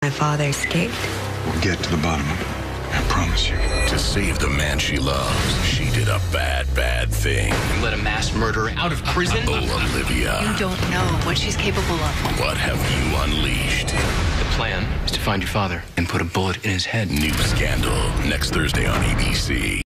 My father escaped. We'll get to the bottom of it. I promise you. To save the man she loves, she did a bad, bad thing. You let a mass murderer out of prison? Oh, Olivia. You don't know what she's capable of. What have you unleashed? The plan is to find your father and put a bullet in his head. New Scandal, next Thursday on ABC.